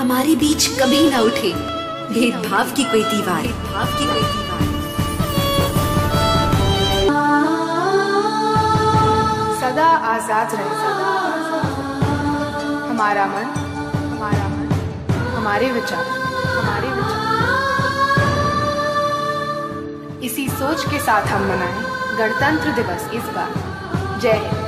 हमारे बीच कभी न उठे भेदभाव की कोई दीवार। सदा आजाद रहे हमारा मन, हमारे विचार। इसी सोच के साथ हम मनाएं गणतंत्र दिवस इस बार। जय हिंद।